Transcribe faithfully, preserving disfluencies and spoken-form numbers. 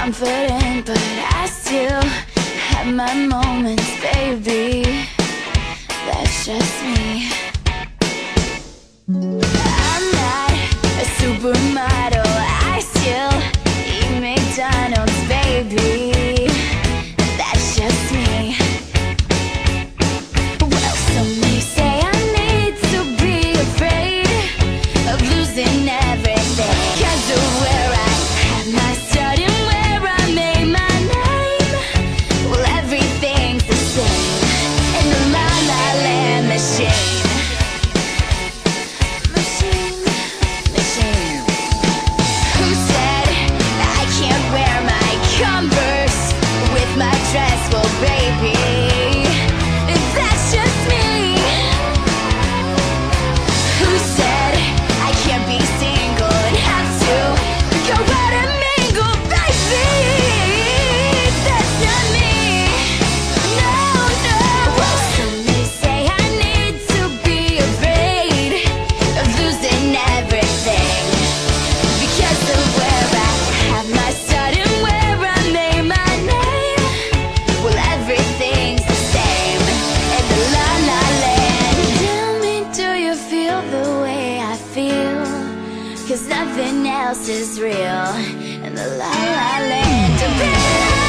confident, but I still have my moments, baby. That's just me. I'm not a supermodel, I still eat McDonald's, baby. That's just me. Well, some may say I need to be afraid of losing everything, 'cause of where I had my start and where I made my name. Well, everything's the same in the La La Land machine. Machine, machine. Who said I can't wear my Converse with my dress? Well, baby, that's just me. Who said I can't be single and have to go out and mingle, baby? That's not me. No, no. Well, some may say I need to be afraid of losing everything, because of where I have my start and where I made my name. Well, everything's the same in the La La Land. Tell me, do you feel the way I feel? 'Cause nothing else is real in the La La Land.